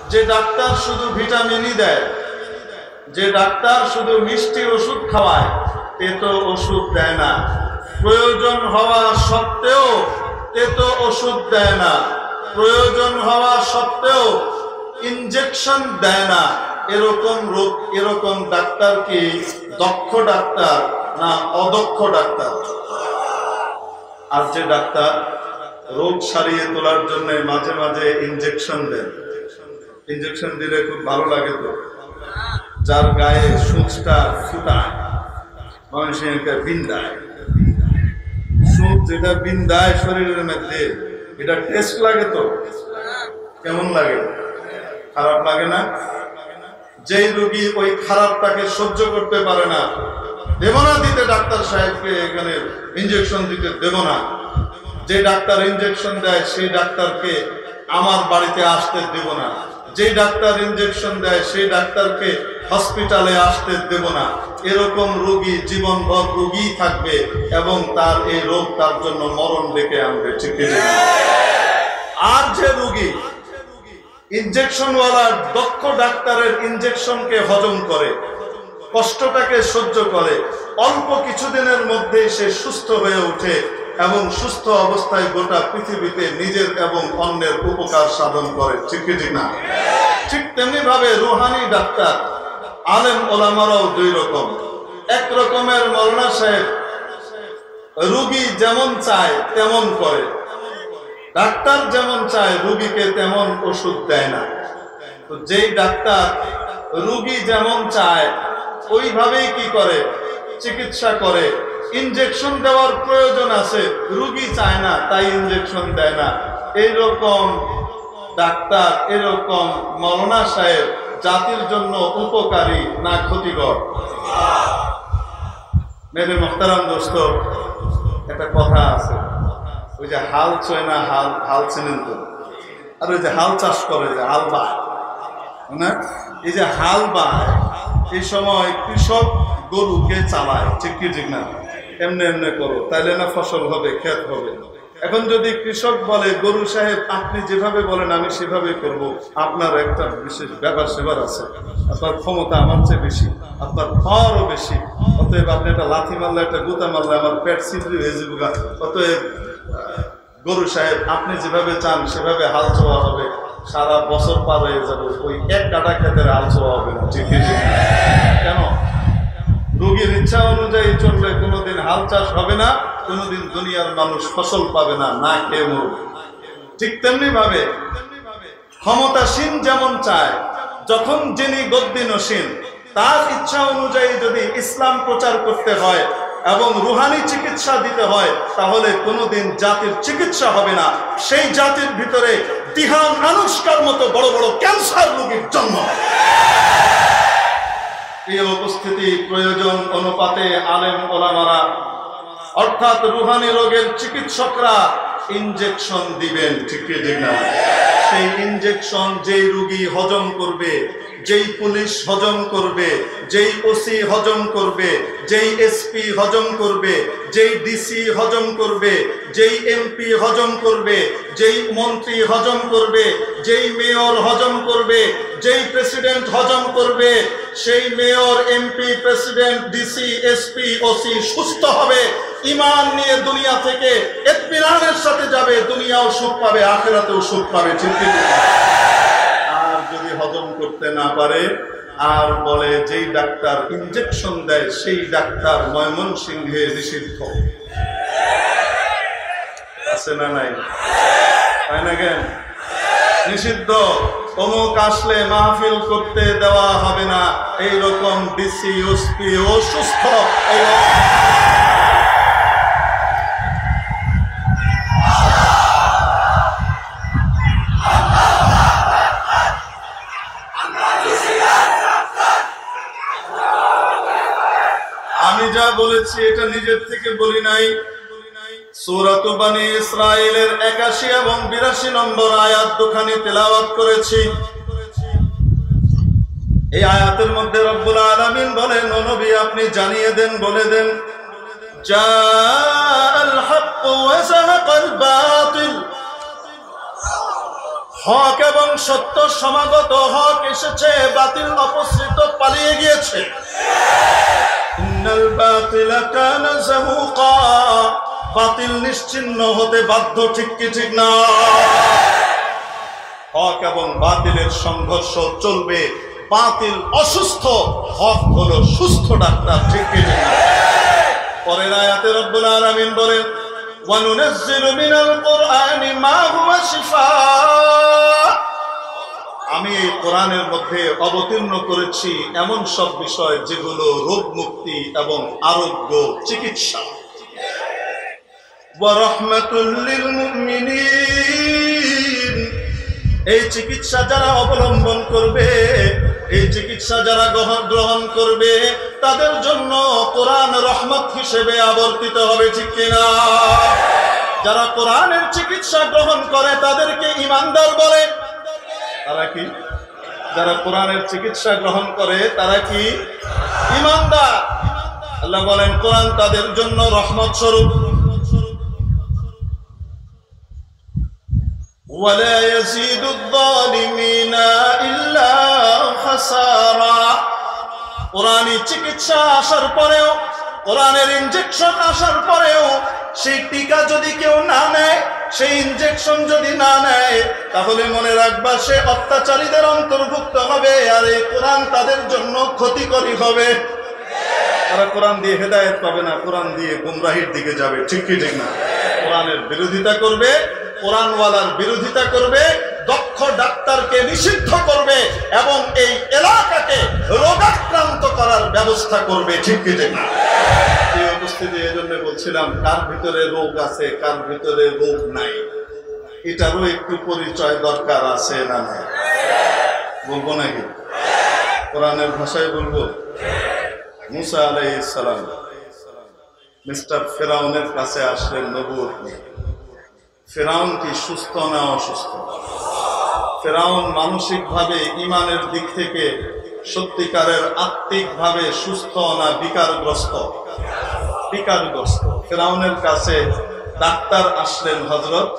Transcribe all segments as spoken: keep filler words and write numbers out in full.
যে ডাক্তার শুধু ভিটামিনই দেয়, যে ডাক্তার শুধু মিষ্টি ওষুধ খাওয়ায়, এ তো ওষুধ দেয় না। প্রয়োজন হওয়া সত্ত্বেও এ তো ওষুধ দেয় না। প্রয়োজন হওয়া সত্ত্বেও ইনজেকশন দেয় না। এরকম রোগ, এরকম ডাক্তার কি দক্ষ ডাক্তার না অদক্ষ ডাক্তার? আর যে ডাক্তার রোগ সারিয়ে তোলার জন্য মাঝে মাঝে ইনজেকশন দেন, ইনজেকশন দিলে খুব ভালো লাগে তো। যার গায়ে সূচটা ফুটায়, মানুষকে বিন্দায়, সুচ যেটা বিন্দায় শরীরের মধ্যে, এটা টেস্ট লাগে তো? কেমন লাগে? খারাপ লাগে না? যেই রোগী ওই খারাপটাকে সহ্য করতে পারে না, দেব না দিতে ডাক্তার সাহেবকে এখানে ইনজেকশন দিতে দেব না। যে ডাক্তার ইনজেকশন দেয় সেই ডাক্তারকে আমার বাড়িতে আসতে দেব না। যে ডাক্তার ইনজেকশন দেয় সেই ডাক্তারকে হসপিটালে আসতে দেব না। এরকম রোগী জীবনভর রোগী থাকবে এবং তার এই রোগ তার জন্য মরণ ডেকে আনবে, ঠিক আছে? আর যে রোগী ইনজেকশনওয়ালা দক্ষ ডাক্তারের ইনজেকশনকে হজম করে, কষ্টটাকে সহ্য করে, অল্প কিছুদিনের মধ্যেই সে সুস্থ হয়ে ওঠে এবং সুস্থ অবস্থায় গোটা পৃথিবীতে নিজের এবং অন্যের উপকার সাধন করে, ঠিক ঠিক না? ঠিক তেমনি ভাবে রুহানি ডাক্তার, আলেম ওলামারাও দুই রকম। এক রকমের মৌলানা সাহেব রোগী যেমন চায় তেমন করে, ডাক্তার যেমন চায় রোগীকে তেমন ওষুধ দেয় না। তো যেই ডাক্তার রোগী যেমন চায় ওইভাবেই কি করে? চিকিৎসা করে। ইনজেকশন দেওয়ার প্রয়োজন আছে, রোগী চায় না তাই ইনজেকশন দেয় না। এইরকম ডাক্তার, এরকম মৌলানা সাহেব জাতির জন্য উপকারী না ক্ষতিকর? মেরে মোহতারাম দোস্ত, একটা কথা আছে, ওই যে হাল চয় না, হাল হাল চেনেন তো? আর ওই যে হাল চাষ করে, যে হাল বায় না, এই যে হাল বায়, এই সময় কৃষক গরুকে চালায়, ঠিক কি ঠিক না? এমনি এমনি করো তাইলে না ফসল হবে, ক্ষেত হবে। এখন যদি কৃষক বলে গরু সাহেব আপনি যেভাবে বলেন আমি সেভাবে করব, আপনার একটা বিশেষ ব্যাপার সেবার আছে, আপনার ক্ষমতা আমার চেয়ে বেশি, আপনার পাওয়ারও বেশি, অতএব আপনি একটা লাথি মারলে, একটা গুতা মারলে আমার পেট ছিদ্রি হয়ে যাবে, অতএব গরু সাহেব আপনি যেভাবে চান সেভাবে হাল ছোয়া হবে, সারা বছর পার হয়ে যাবে, ওই এক কাটা ক্ষেতের হাল ছোয়া হবে না, ঠিক আছে? কেন? রোগীর ইচ্ছা অনুযায়ী চললে কোনোদিন হাল চাষ হবে না, কোনোদিন দুনিয়ার মানুষ ফসল পাবে না, না খেয়ে মরবে। ঠিক তেমনি ভাবে ক্ষমতাসীন যেমন চায়, যখন যিনি গদ্দিনসীন তার ইচ্ছা অনুযায়ী যদি ইসলাম প্রচার করতে হয় এবং রুহানি চিকিৎসা দিতে হয়, তাহলে কোনোদিন জাতির চিকিৎসা হবে না। সেই জাতির ভিতরে দিহান আনুষ্কার মতো বড় বড় ক্যান্সার রোগীর জন্ম। এই উপস্থিতি প্রয়োজন অনুপাতে আলেম ওলামারা অর্থাৎ রুহানি রোগের চিকিৎসকরা ইনজেকশন দিবেন, ঠিক ঠিক না? সেই ইনজেকশন যেই রোগী হজম করবে, যেই পুলিশ হজম করবে, যেই ওসি হজম করবে, যেই এসপি হজম করবে, যেই ডিসি হজম করবে, যেই এমপি হজম করবে, যেই মন্ত্রী হজম করবে, যেই মেয়র হজম করবে, যেই প্রেসিডেন্ট হজম করবে, সেই mayor, MP, president, DC, SP, OC সুস্থ হবে, ঈমান নিয়ে দুনিয়া থেকে ইত্মিনানের সাথে যাবে, দুনিয়াও সুখ পাবে, আখিরাতেও সুখ পাবে, ঠিক ঠিক? আর যদি হজম করতে না পারে আর বলে যেই ডাক্তার ইনজেকশন দেয় সেই ডাক্তার ময়মনসিংহে নিষিদ্ধ, আছে না নাই? তাই না? কেন নিষিদ্ধ? অমুক আসলে মাহফিল করতে দেওয়া হবে না, এইরকম ডিসি, ওসপি অসুস্থ। আমি যা বলেছি এটা নিজের থেকে বলি নাই, সূরাত বনী ইসরাঈলের একাশি এবং বিরাশি নম্বর আয়াত দুখানি তেলাওয়াত করেছি। এই আয়াতের মধ্যে রব্বুল আলামিন বলেন, ও নবী আপনি জানিয়ে দেন, বলে দেন, জাআল হক ওয়া যাহাকাল বাতিল, হক এবং সত্য সমাগত, হক এসেছে, বাতিল অপসৃত পালিয়ে গিয়েছে। ইন্নাল বাতিলা কানা যাহুকা, বাতিল নিশ্চিহ্ন হতে বাধ্য, ঠিক কি ঠিক না? হক এবং বাতিলের সংঘর্ষ চলবে। বাতিল অসুস্থ, হক হলো সুস্থ ডাক্তার, ঠিক কি ঠিক না? পরের আয়াতে রব্বুল আলামিন বলেন ওয়ানুনাজ্জিলু মিনাল কুরআনি মা হুয়া শিফা, আমি এই কোরআনের মধ্যে অবতীর্ণ করেছি এমন সব বিষয় যেগুলো রোগ মুক্তি এবং আরোগ্য চিকিৎসা। ওয়া রাহমাতুল লিল মুমিনিন, এই চিকিৎসা যারা অবলম্বন করবে, এই চিকিৎসা যারা গ্রহণ করবে, তাদের জন্য কোরআন রহমত হিসেবে আবর্তিত হবে, ঠিক কিনা? যারা কোরআনের চিকিৎসা গ্রহণ করে তাদেরকে ঈমানদার বলে। তারা কি? যারা কোরআনের চিকিৎসা গ্রহণ করে তারা কি? ঈমানদার। আল্লাহ বলেন কোরআন তাদের জন্য রহমত স্বরূপ। ওয়ালা ইয়াজিদুয যালিমিনা ইল্লা খাসারা, কোরআনী চিকিৎসা আসার পরেও, কোরআনের ইনজেকশন আসার পরেও সেই টিকা যদি কেউ না নেয়, সেই ইনজেকশন যদি না নেয়, তাহলে মনে রাখবা সে অত্যাচারীদের অন্তর্ভুক্ত হবে, আর এই কোরআন তাদের জন্য ক্ষতিকরী হবে। তারা কোরআন দিয়ে হেদায়েত পাবে না, কোরআন দিয়ে গুমরাহির দিকে যাবে, ঠিক কি ঠিক না? কোরআনের বিরোধিতা করবে, কোরআনওয়ালার বিরোধিতা করবে, দক্ষ ডাক্তারকে নিষিদ্ধ করবে এবং এই এলাকাকে রোগাক্রান্ত করার ব্যবস্থা করবে, ঠিক কি ঠিক না? এই উপস্থিতি এজন্য বলছিলাম, কার ভিতরে রোগ আছে, কার ভিতরে রোগ নাই, এটারও একটু পরিচয় দরকার আছে না নাই? বলবো নাকি? কোরআনের ভাষায় বলবো। মুসা আলাইহিস সালাম মিস্টার ফেরাউনের কাছে আসলেন নবুয়ত নিয়ে। ফেরাউন কি সুস্থ না অসুস্থ? ফেরাউন মানসিকভাবে ঈমানের দিক থেকে সত্যিকারের আত্মিকভাবে সুস্থ না বিকারগ্রস্ত? বিকারগ্রস্ত। ফেরাউনের কাছে ডাক্তার আসলেন হযরত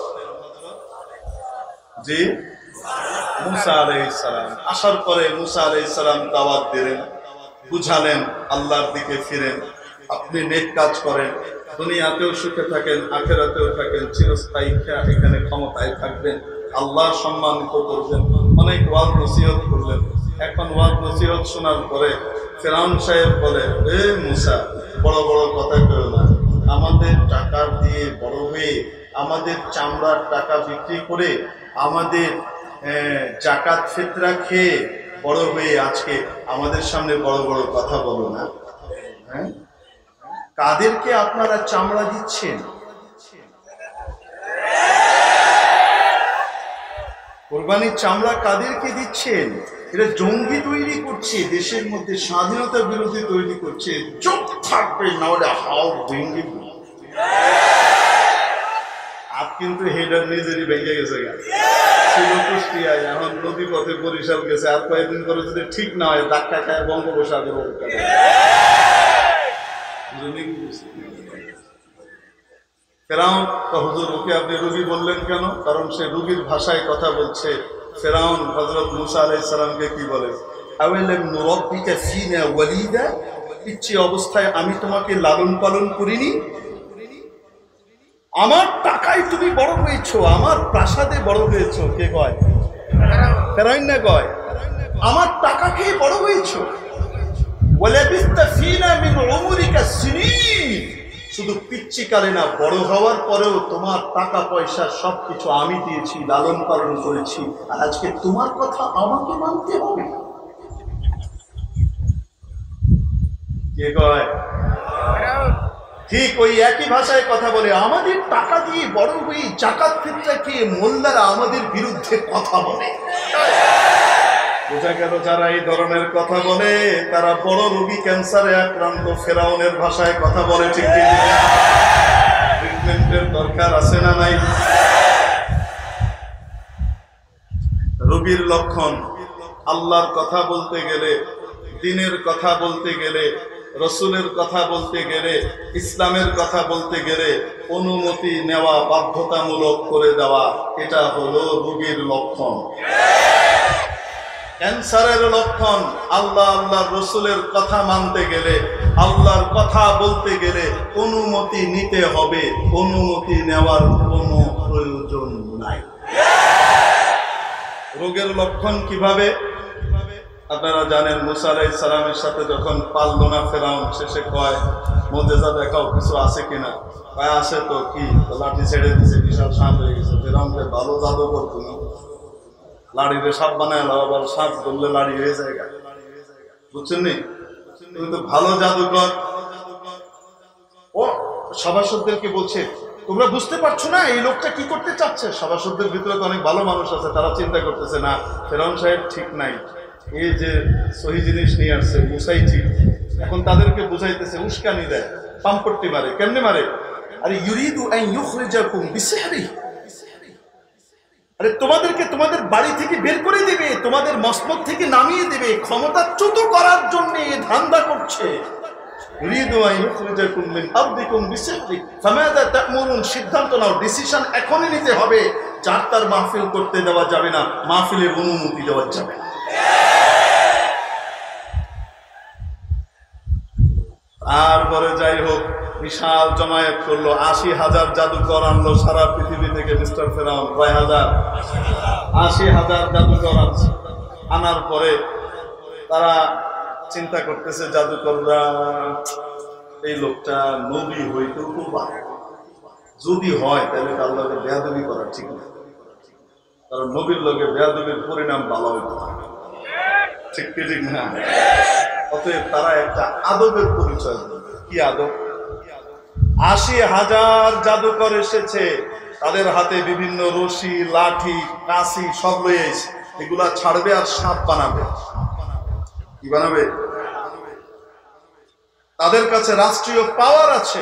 জি মুসা আলাইহিস সালাম। আসার পরে মুসা আলাইহিস সালাম দাওয়াত দিলেন, বুঝালেন আল্লাহর দিকে ফিরেন, আপনি নেক কাজ করেন, দুনিয়াতেও সুখে থাকেন, আখিরাতেও থাকেন, চিরস্থায়ী এখানে ক্ষমতায় থাকবেন, আল্লাহ সম্মানিত করবেন। অনেক ওয়াজ নসিহত করলেন। এখন ওয়াজ নসিহত শোনার পরে ফেরাউন সাহেব বলে, এ মুসা, বড় বড় কথা কইও না, আমাদের টাকা দিয়ে বড় হয়ে, আমাদের চামড়ার টাকা বিক্রি করে, আমাদের জাকাত ফিতরা খেয়ে বড় হয়ে আজকে আমাদের সামনে বড় বড় কথা বলো না। হ্যাঁ, কাদেরকে আপনারা চামড়া দিচ্ছেন? কোরবানির চামড়া কাদেরকে দিচ্ছেন? এটা জঙ্গি তৈরি করছে, দেশের মধ্যে স্বাধীনতা বিরোধী তৈরি করছে। চুপ থাকবে, না হলে হাও ভেঙে আপ কিন্তু হেডার নিজেরই ভেঙে গেছে। ছিল কুষ্টিয়ায়, এখন নদী পথে বরিশাল গেছে। আর কয়েকদিন করে যদি ঠিক না হয় ধাক্কা খায় বঙ্গোপসাগর। ফেরাউন হুজুর, ওকে আপনি রুগী বললেন কেন? কারণ সে রুগীর ভাষায় কথা বলছে। ফেরাউন হযরত মুসা আলাইহিস সালামকে কি বলে? আওয়ালাম নুরাব্বিকা ফিনা ওয়ালিদা, পিচ্চি অবস্থায় আমি তোমাকে লালন পালন করিনি? আমার টাকায় তুমি বড় হয়েছো, আমার প্রাসাদে বড় হয়েছো। কে কয়? ফেরাউন না কয়? আমার টাকা খেয়ে বড় হয়েছো। ওয়ালাবিস্তা ফিনা মিন উমরিকা সিনিন, শুধু পিচ্চি কালে না, বড় হওয়ার পরেও তোমার টাকা পয়সা সবকিছু আমি দিয়েছি, লালন পালন করেছি, আর আজকে তোমার কথা আমাকে মানতে হবে। কে কয়? ঠিক ওই একই ভাষায় কথা বলে। আমাদের টাকা দিয়ে বড় হয়ে জাকাত ফিতরা খেয়ে মোল্লারা আমাদের বিরুদ্ধে কথা বলে। বোঝা গেল যারা এই ধরনের কথা বলে তারা বড় রোগী, ক্যান্সারে আক্রান্ত। ফেরাউনের ভাষায় কথা বলে। ঠিক ট্রিটমেন্টের দরকার আছে না নাই? রোগীর লক্ষণ, আল্লাহর কথা বলতে গেলে, দিনের কথা বলতে গেলে রসুলের কথা বলতে গেলে, ইসলামের কথা বলতে গেলে অনুমতি নেওয়া বাধ্যতামূলক করে দেওয়া, এটা হলো রোগীর লক্ষণ, ক্যান্সারের লক্ষণ। আল্লাহ আল্লাহ রসুলের কথা মানতে গেলে, আল্লাহর কথা বলতে গেলে অনুমতি নিতে হবে, অনুমতি নেওয়ার কোনো প্রয়োজন নাই। রোগের লক্ষণ কিভাবে? আপনারা জানেন, মুসা আলাইহিস সালামের সাথে যখন পারল না ফেরাউন, শেষে কয় মুজিজা দেখাও, কিছু আছে কিনা? কয় আছে তো, কি? লাঠি ছেড়ে দিছে, বিশাল সাপ হয়ে গেছে। ফেরাউনকে ভালো জাদু করতো না, লাড়িতে সাপ বানায়, আবার সাপ ধরলে লাড়ি হয়ে যায়, বুঝছেন নি? তুমি তো ভালো জাদুকর। ও সভাসদদেরকে বলছে, তোমরা বুঝতে পারছো না এই লোকটা কি করতে চাচ্ছে? সভাসদদের ভিতরে তো অনেক ভালো মানুষ আছে, তারা চিন্তা করতেছে না ফেরাউন সাহেব ঠিক নাই, এই যে সহি জিনিস নিয়ে আসছে মুসাই ঠিক। এখন তাদেরকে বুঝাইতেছে, উস্কানি দেয়, পাম্পট্টি মারে। কেমনে মারে? আরে ইউরিদু আন ইউখরিজাকুম বিসিহরি, আরে তোমাদেরকে তোমাদের বাড়ি থেকে বের করে দেবে, তোমাদের মসনদ থেকে নামিয়ে দেবে, ক্ষমতাচ্যুত করার জন্য ধান্দা করছে। ইউরিদু আন ইউখরিজাকুম মিন আরদিকুম বিসিহরি ফামাযা তা'মুরুন, সিদ্ধান্ত নাও, ডিসিশন এখনই নিতে হবে। যার তার মাহফিল করতে দেওয়া যাবে না, মাহফিলের অনুমতি দেওয়া যাবে না। তারপরে যাই হোক, বিশাল জমায়েত করলো, আশি হাজার জাদুকর আনলো সারা পৃথিবী থেকে। মিস্টার ফেরাউন কয় হাজার? আশি হাজার জাদুকর আনছে। আনার পরে তারা চিন্তা করতেছে, জাদুকররা, এই লোকটা নবী হইতেও খুব ভালো, যদি হয় তাহলে তার লগে বেয়াদবি করা ঠিক না, কারণ নবীর লগে বেয়াদবির পরিণাম ভালো হইতে হয়, ঠিক কি ঠিক না? অতএব তারা একটা আদবের পরিচয় দেবে। কি আদব? আশি হাজার জাদুকর এসেছে, তাদের হাতে বিভিন্ন রশি, লাঠি, কাঁচি সব লয়ে এসে এগুলা ছাড়বে আর সাপ বানাবে। কি বানাবে? তাদের কাছে রাষ্ট্রীয় পাওয়ার আছে।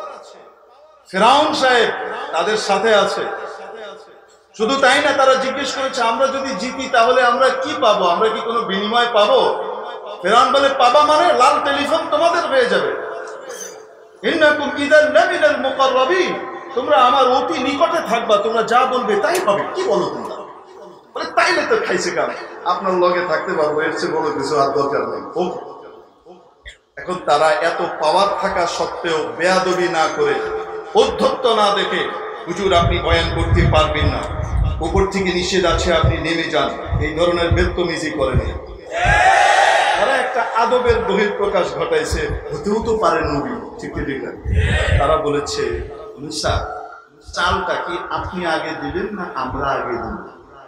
ফেরাউন সাহেব তাদের সাথে আছে। শুধু তাই না, তারা জিজ্ঞেস করেছে, আমরা যদি জিতি তাহলে আমরা কি পাবো? আমরা কি কোনো বিনিময় পাবো? ফেরাউন বলে, পাবা মানে লাল টেলিফোন তোমাদের হয়ে যাবে। ইন্নাকুম ইযান লামিনাল মুকাররাবিন, তোমরা আমার অতি নিকটে থাকবা, তোমরা যা বলবে তাই হবে। কি বলো তোমরা? বলে, তাইলে তো খাইছে কাম, আপনার লগে থাকতে পারবো, এর চেয়ে বড় কিছু আর দরকার নেই। এখন তারা এত পাওয়ার থাকা সত্ত্বেও বেয়াদবি না করে, অধ্যত্ত না দেখে, হুজুর আপনি বয়ান করতে পারবেন না, উপর থেকে নিষেধ আছে, আপনি নেমে যান, এই ধরনের বেদতমিজি করেন। তারা একটা আদবের বহিঃপ্রকাশ ঘটাইছে, হতেও তো পারে নবী, ঠিক ঠিক না? তারা বলেছে, মুসা, চালটা কি আপনি আগে দিবেন না আমরা আগে দিব?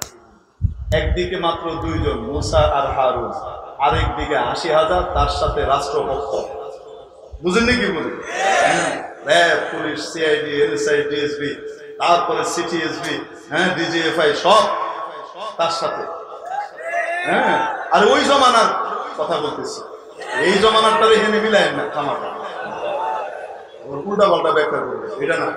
একদিকে মাত্র দুইজন, মুসা আর হারুন, আরেকদিকে আশি হাজার, তার সাথে রাষ্ট্রপক্ষ। বুঝেননি কি বলি? RAB, police, CID, NSI, DSB, তারপরে সিটিএসবি, হ্যাঁ, ডিজিএফআই, সব তার সাথে। হ্যাঁ, আর ওই জমানার কথা বলতেছি, এই জমানারটারে এখানে মিলায় না, খামাটা উল্টা পাল্টা ব্যাখ্যা করবে, এটা না।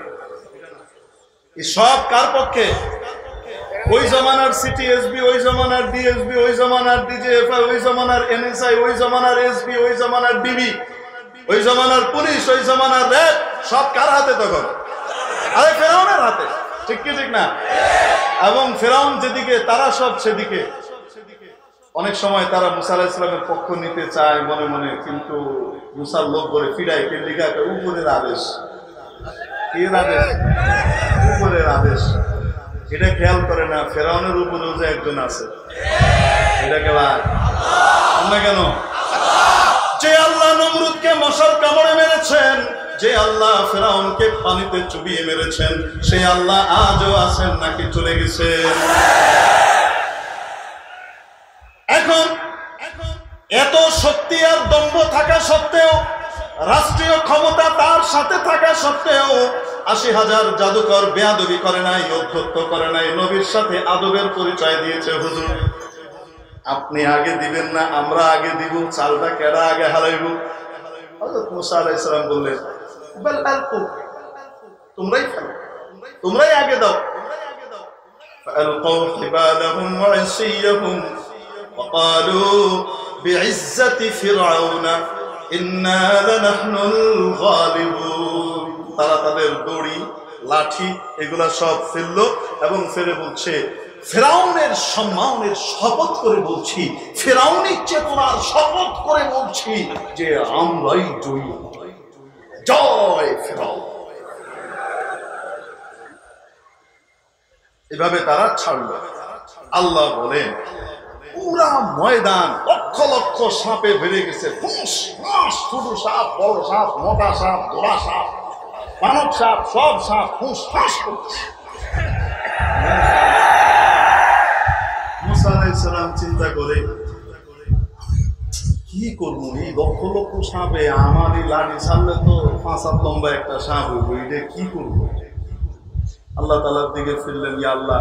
এই সব কার পক্ষে? ওই জমানার সিটিএসবি, ওই জমানার ডিএসবি, ওই জমানার ডিজিএফআই, ওই জমানার এনএসআই, ওই জমানার এসবি, ওই জমানার ডিবি, ওই জমানার পুলিশ, ওই জমানার র্যাব, সব কার হাতে তখন? আরে ফেরাউনের হাতে, ঠিক কি ঠিক না? এবং ফেরাউন যেদিকে, তারা সব সেদিকে। অনেক সময় তারা মুসা আলাইহিস সালামের পক্ষ নিতে চায় মনে মনে, কিন্তু মুসার লোক করে ফিরায়, কে লিখা উপরের আদেশ। এর আদেশ? উপরের আদেশ। এটা খেয়াল করে না ফেরাউনের উপরেও যে একজন আছে, এটা খেলায় না কেন? যে আল্লাহ নমরুদকে মশার কামড়ে মেরেছেন, যে আল্লাহ ফেরাউনকে পানিতে চুবিয়ে মেরেছেন, সেই আল্লাহ আজও আছেন নাকি চলে গেছেন? এখন এত শক্তি আর দম্ভ থাকা সত্ত্বেও, রাষ্ট্রীয় ক্ষমতা তার সাথে থাকা সত্ত্বেও, আশি হাজার জাদুকর বেয়াদবি করে নাই, অধ্যত্ত করে নাই, নবীর সাথে আদবের পরিচয় দিয়েছে। হুজুর আপনি আগে দিবেন না আমরা আগে দিব, চালটা কেডা আগে হারাইব? হযরত মুসা আলাইহিস সালাম বললেন, বাল আলকু, তোমরাই ফেলো, তোমরাই আগে দাও। ফাআলকাউ হিবালাহুম ওয়া ইসিয়াহুম ওয়া ক্বালু বিইজ্জাতি ফিরআউনা ইন্না লানাহনুল গালিবুন। তারা তাদের দড়ি লাঠি এগুলা সব ফেললো এবং ফেলে বলছে, ফেরাউনের সম্মানের শপথ করে বলছি, ফেরাউনের চেতনার শপথ করে বলছি যে আমরাই জয়ী, জয় ফেরাউন। এভাবে তারা ছাড়লো। আল্লাহ বলেন পুরা ময়দান লক্ষ লক্ষ সাপে ভরে গেছে, ফুঁস ফুঁস, ছোট সাপ, বড় সাপ, মোটা সাপ, গোড়া সাপ, মানব সাপ, সব সাপ ফুঁস ফাঁস করছে। মুসা আলাইহিস সালাম চিন্তা করে কি করবো, এই লক্ষ লক্ষ সাপে আমার এই লাঠি ছাড়লে তো পাঁচ হাত লম্বা একটা সাপ হইব, এটা কি করবো? আল্লাহ তাআলার দিকে ফিরলেন, ইয়া আল্লাহ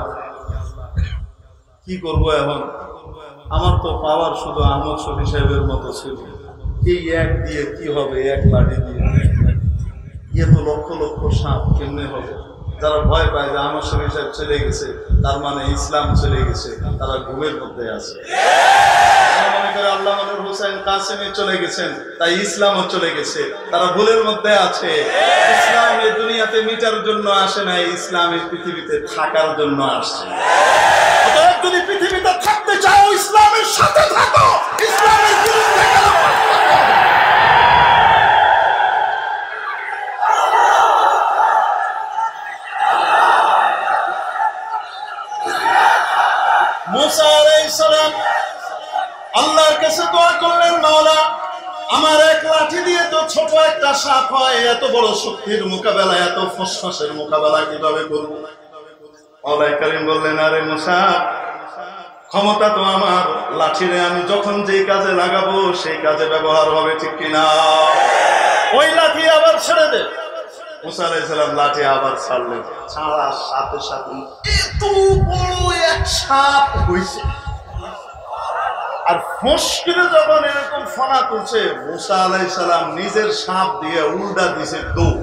কি করবো এখন? আমার তো পাওয়ার শুধু আহমদ শফি সাহেবের মতো ছিল, এই এক দিয়ে কি হবে, এক লাঠি দিয়ে? ইয়ে তো লক্ষ লক্ষ সাপ, কেমনে হবে? যারা ভয় পায় যে আহমদ শফি সাহেব চলে গেছে তার মানে ইসলাম চলে গেছে, তারা ঘুমের মধ্যে আছে। মনে করে আল্লাহ মানুর হোসেন কাসেমি চলে গেছেন তাই ইসলামও চলে গেছে, তারা ভুলের মধ্যে আছে। ইসলাম এই দুনিয়াতে মিটার জন্য আসে না, ইসলাম এই পৃথিবীতে থাকার জন্য আসছে। অতএব যদি পৃথিবীতে থাকতে চাও ইসলামের সাথে থাকো, ইসলামের বিরুদ্ধে গেলে মুসা আলাইহিস সালাম আল্লাহর কাছে দোয়া করলেন, মাওলা আমার এক লাঠি দিয়ে তো ছোট একটা সাপ হয়, এত বড় শক্তির মোকাবেলা, এত ফসফসের মোকাবেলা কিভাবে করব? মাওলা কারীম বললেন, আরে মুসা ক্ষমতা তো আমার, লাঠিরে আমি যখন যেই কাজে লাগাবো সেই কাজে ব্যবহার হবে, ঠিক কিনা? ওই লাঠি আবার ছেড়ে দে। মুসা আলাইহিস সালাম লাঠি আবার ছাড়লেন, ছাড়ার সাথে সাথে এত বড় এক সাপ হইছে। আর মুশকিলে যখন এরকম ফনা তুলছে, মুসা আলাইহিস সালাম নিজের সাপ দিয়ে উল্টা দিছে দৌড়।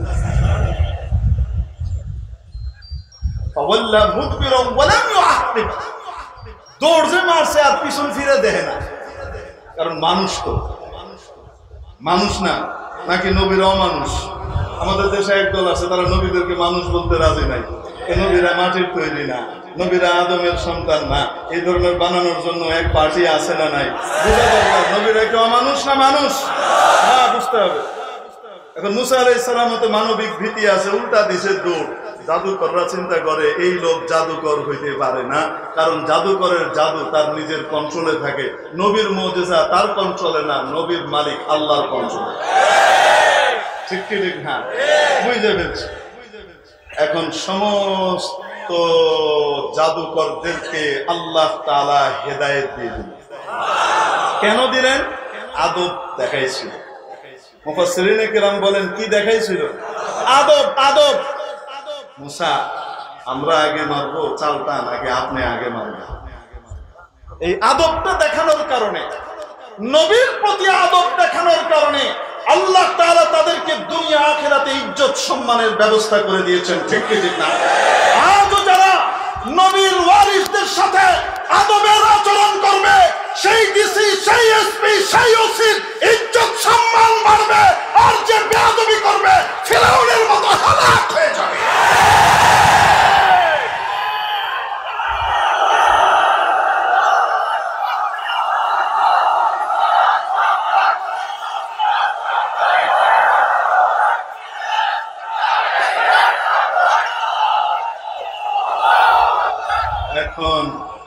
ফাওয়াল্লা মুদবিরান ওয়া লাম ইউআকিব, দৌড় যে মারছে আর পিছন ফিরে দেখে না। কারণ মানুষ তো মানুষ না, নাকি নবীরাও মানুষ? আমাদের দেশে একদল আছে তারা নবীদেরকে মানুষ বলতে রাজি নাই। নবীরা মাটির তৈরি না, নবীরা আদমের সন্তান না, এই ধরনের বানানোর জন্য এক পার্টি আছে না নাই? বুঝা দরকার নবীরা কেউ মানুষ না মানুষ না, বুঝতে হবে। এখন মুসা আলাইহিস সালাম তো মানবিক ভীতি আছে, উল্টা দিছে দৌড়। জাদুকররা চিন্তা করে এই লোক জাদুকর হইতে পারে না, কারণ জাদুকরের জাদু তার নিজের কন্ট্রোলে থাকে। নবীর মুজিজা তার কন্ট্রোলে না, নবীর মালিক আল্লাহর কন্ট্রোলে। ঠিক কি ঠিক? হ্যাঁ, বুঝে ফেলছি। এখন সমস্ত জাদুকরদেরকে আল্লাহ তাআলা হেদায়েত দিয়ে দিলেন। কেন দিলেন? আদব দেখাইছিল। মুফাসসিরিনে কিরাম বলেন কি দেখাইছিল? আদব। আদব। মুসা আমরা আগে মারবো চালটা নাকি আপনি আগে মারবেন? এই আদবটা দেখানোর কারণে, নবীর প্রতি আদব দেখানোর কারণে আল্লাহ তাআলা তাদেরকে দুনিয়া আখিরাতে ইজ্জত সম্মানের ব্যবস্থা করে দিয়েছেন। ঠিক কি ঠিক না? আজও যারা নবীর ওয়ারিসদের সাথে আদবের আচরণ করবে, সেই ডিসি, সেই এসপি, সেই ওসির ইজ্জত সম্মান বাড়বে, আর যে বেয়াদবি করবে ফিরআউনের মতো হালাক হয়ে যাবে। এখন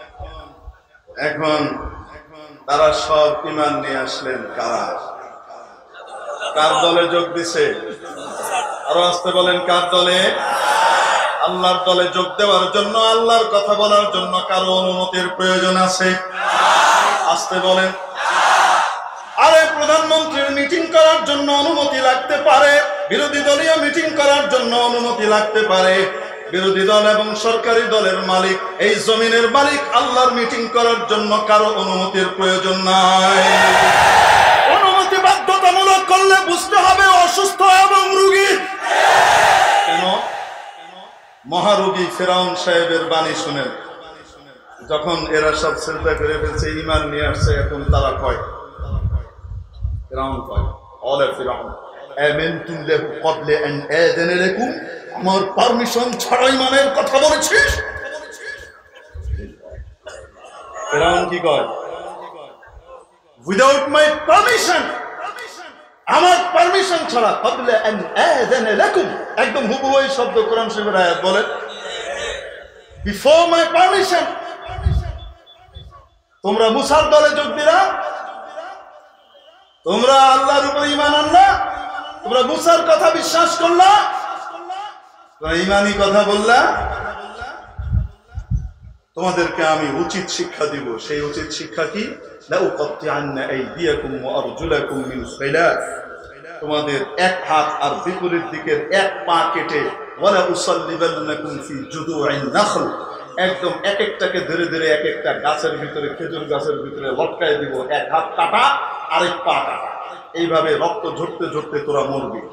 এখন তারা সব ঈমান নিয়ে আসলেন। কারা কার দলে যোগ দিছে? আরো আসতে বলেন, কার দলে? আল্লাহর দলে যোগ দেওয়ার জন্য, আল্লাহর কথা বলার জন্য কারো অনুমতির প্রয়োজন আছে? আসতে বলেন। আরে প্রধানমন্ত্রীর মিটিং করার জন্য অনুমতি লাগতে পারে, বিরোধী দলীয় মিটিং করার জন্য অনুমতি লাগতে পারে। বিরোধী দল এবং সরকারি দলের মালিক, এই জমিনের মালিক, আল্লাহর মিটিং করার জন্য কারো অনুমতির প্রয়োজন নাই। অনুমতি বাধ্যতামূলক করলে বুঝতে হবে অসুস্থ এবং রোগী। কেন? মহারোগী ফিরআউন সাহেবের বাণী শুনেন। যখন এরা সব চিন্তা করে ফেলছে, ঈমান নিয়ে আসছে, এখন তারা কয়, ফিরআউন কয় قال فرعون آمنتم له قبل أن آذن لكم আমার পারমিশন ছাড়াই মানের কথা বলেছিস ফেরাউন কি কয় উইদাউট মাই পারমিশন আমার পারমিশন ছাড়া قبل أن آذن لكم একদম হুবহু এই শব্দ কোরআন শরীফের আয়াত বলে বিফোর মাই পারমিশন তোমরা মুসার দলে যোগ দিলা তোমরা আল্লাহর উপর ঈমান আনলা তোমরা মুসার কথা বিশ্বাস করলা তোমরা ঈমানি কথা বললা তোমাদেরকে আমি উচিত শিক্ষা দিব সেই উচিত শিক্ষা কি লা উকাত্তিআন্না আইদিয়াকুম ওয়া আরজুলাকুম মিন খিলাফ তোমাদের এক হাত আর বিপরীত দিকের এক পা কেটে ওয়ালা উসাল্লিবান্নাকুম ফি জুদুইন নাখল একদম এক একটাকে ধরে ধরে এক একটা গাছের ভিতরে খেজুর গাছের ভিতরে লটকায় দিব এক হাত কাটা আরেক পা কাটা এইভাবে রক্ত ঝরতে ঝরতে তোরা মরবি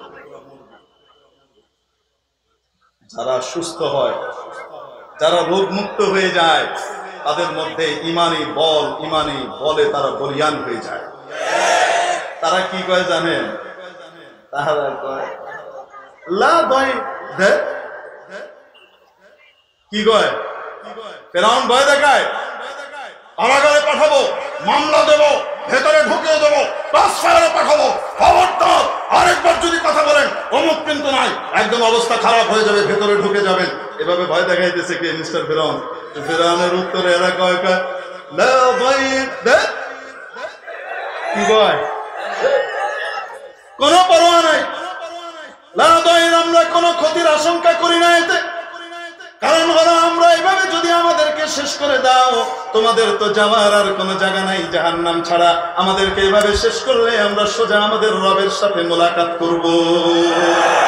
যারা সুস্থ হয় যারা রোগ মুক্ত হয়ে যায় তাদের মধ্যে ইমানি বল ইমানি বলে তারা বলিয়ান হয়ে যায় তারা কি কয় জানেন তারা কয় লা ভয় দে কি কয় ফেরাউন ভয় দেখায় কারাগারে পাঠাবো মামলা দেবো ভেতরে ঢুকিয়ে দেবো ট্রান্সফারে পাঠাবো খবরদার আরেকবার যদি কথা বলেন অমুক কিন্তু নাই একদম অবস্থা খারাপ হয়ে যাবে ভেতরে ঢুকে যাবেন এভাবে ভয় দেখাইতেছে কে মিস্টার ফেরাউন ফেরাউনের উত্তরে এরা কয় কয় লা ভয় দে কি কয় কোনো পরোয়া নাই লা ভয় আমরা কোনো ক্ষতির আশঙ্কা করি না এতে কারণ হলো আমরা এইভাবে যদি আমাদেরকে শেষ করে দাও তোমাদের তো যাওয়ার আর কোনো জায়গা নাই জাহান্নাম ছাড়া আমাদেরকে এইভাবে শেষ করলে আমরা সোজা আমাদের রবের সাথে মোলাকাত করব